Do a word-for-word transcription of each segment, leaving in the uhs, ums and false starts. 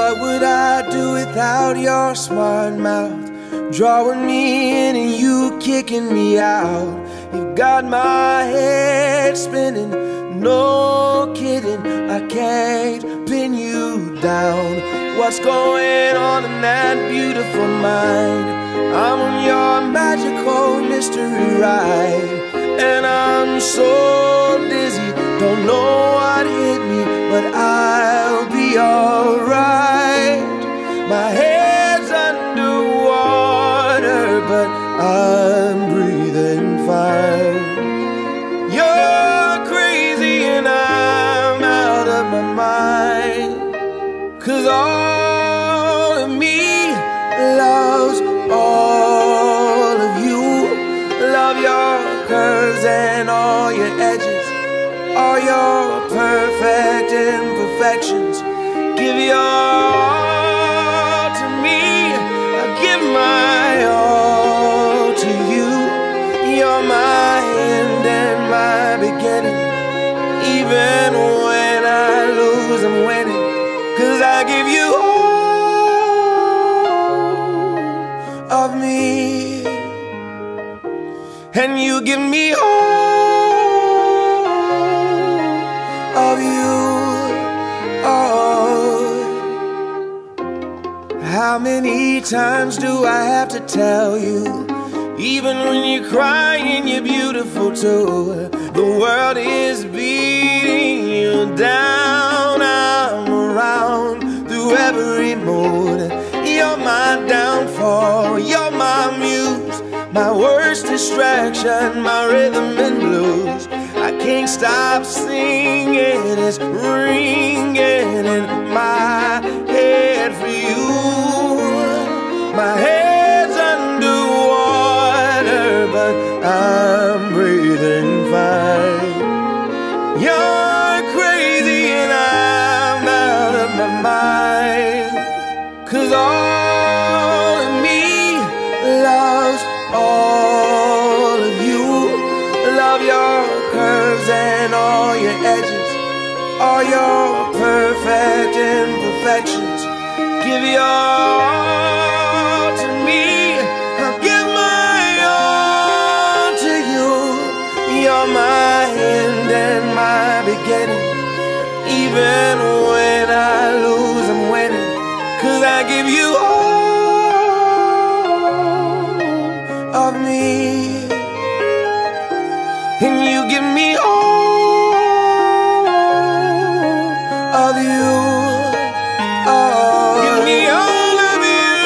What would I do without your smart mouth, drawing me in and you kicking me out? You've got my head spinning, no kidding, I can't pin you down. What's going on in that beautiful mind? I'm on your magical mystery ride, and I'm so dizzy, don't know what hit me, but I'll be alright. My head's underwater, but I'm breathing fine. You're crazy and I'm out of my mind, 'cause all of me loves all of you. Love your curves and all your edges, all your perfect imperfections. Give your all to me, I give my all to you. You're my end and my beginning. Even when I lose, I'm winning, 'cause I give you all of me, and you give me all of you. Oh, how many times do I have to tell you? Even when you're crying, you're beautiful too. The world is beating you down. I'm around through every mood. You're my downfall, you're my muse, my worst distraction, my rhythm and blues. I can't stop singing, it's ringing in my head for you. My head's underwater, but I'm breathing fine. You're crazy and I'm out of my mind, 'cause all of me loves all of you. Love your curves and all your edges, all your perfect imperfections. Give your all to me, I'll give my all to you. You're my end and my beginning. Even when I lose, I'm winning, 'cause I give you all of me, and you give me all of you. Oh, give me all of you.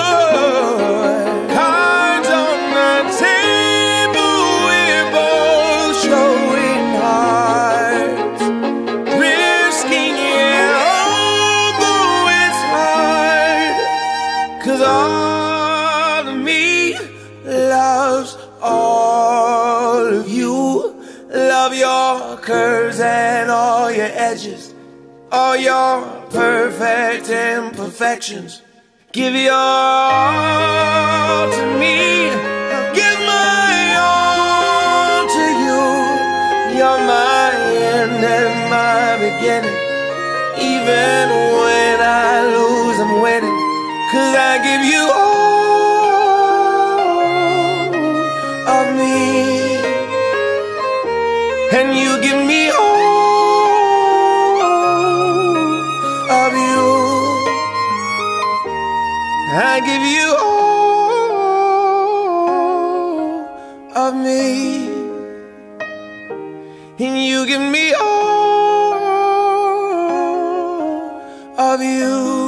Cards on the table, we're both showing hearts, risking it, although it's hard, 'cause all of me loves all of you. Love your curves and all your edges, all your perfect imperfections. Give your all to me, I'll give my all to you. You're my end and my beginning. Even when I lose, I'm winning, 'cause I give you all of me, and you give me all of you. I give you all of me, and you give me all of you.